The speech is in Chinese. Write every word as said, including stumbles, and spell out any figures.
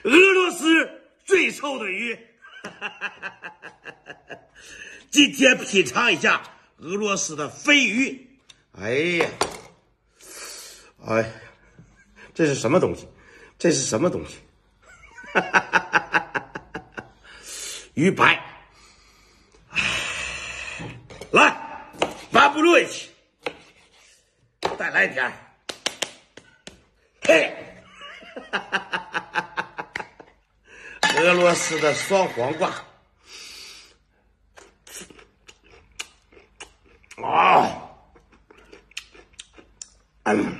俄罗斯最臭的鱼。今天品尝一下俄罗斯的鲱鱼。哎呀，哎呀，这是什么东西？这是什么东西？鱼白。来，把不录一起，再来点。嘿，俄罗斯的双黄瓜。啊，嗯。